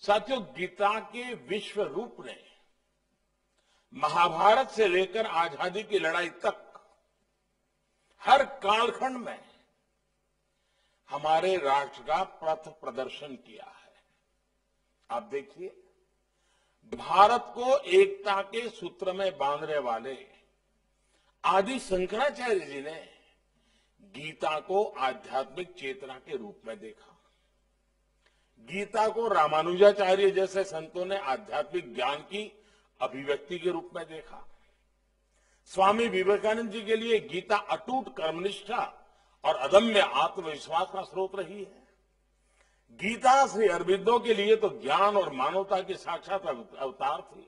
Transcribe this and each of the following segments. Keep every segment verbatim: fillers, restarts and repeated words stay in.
साथियों, गीता के विश्व रूप ने महाभारत से लेकर आजादी की लड़ाई तक हर कालखंड में हमारे राष्ट्र का पथ प्रदर्शन किया है। आप देखिए, भारत को एकता के सूत्र में बांधने वाले आदि शंकराचार्य जी ने गीता को आध्यात्मिक चेतना के रूप में देखा। गीता को रामानुजाचार्य जैसे संतों ने आध्यात्मिक ज्ञान की अभिव्यक्ति के रूप में देखा। स्वामी विवेकानंद जी के लिए गीता अटूट कर्मनिष्ठा और अदम्य आत्मविश्वास का स्रोत रही है। गीता श्री अरबिंदो के लिए तो ज्ञान और मानवता की साक्षात अवतार थी।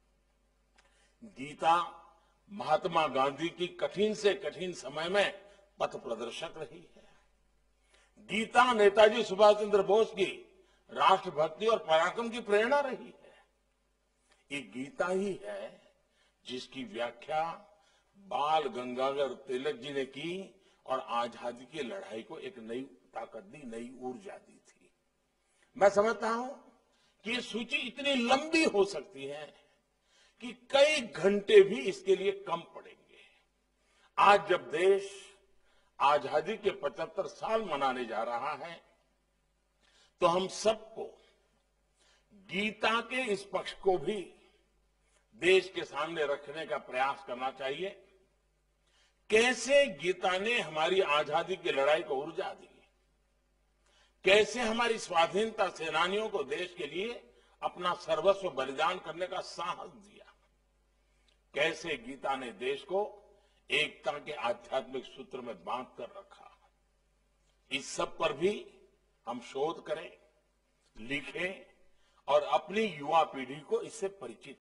गीता महात्मा गांधी की कठिन से कठिन समय में पथ प्रदर्शक रही है। गीता नेताजी सुभाष चंद्र बोस की राष्ट्रभक्ति और पराक्रम की प्रेरणा रही है। ये गीता ही है जिसकी व्याख्या बाल गंगाधर तिलक जी ने की और आजादी की लड़ाई को एक नई ताकत दी, नई ऊर्जा दी थी। मैं समझता हूं कि ये सूची इतनी लंबी हो सकती है कि कई घंटे भी इसके लिए कम पड़ेंगे। आज जब देश आजादी के पचहत्तर साल मनाने जा रहा है, तो हम सबको गीता के इस पक्ष को भी देश के सामने रखने का प्रयास करना चाहिए। कैसे गीता ने हमारी आजादी की लड़ाई को ऊर्जा दी, कैसे हमारी स्वाधीनता सेनानियों को देश के लिए अपना सर्वस्व बलिदान करने का साहस दिया, कैसे गीता ने देश को एकता के आध्यात्मिक सूत्र में बांध कर रखा। इस सब पर भी हम शोध करें, लिखें और अपनी युवा पीढ़ी को इससे परिचित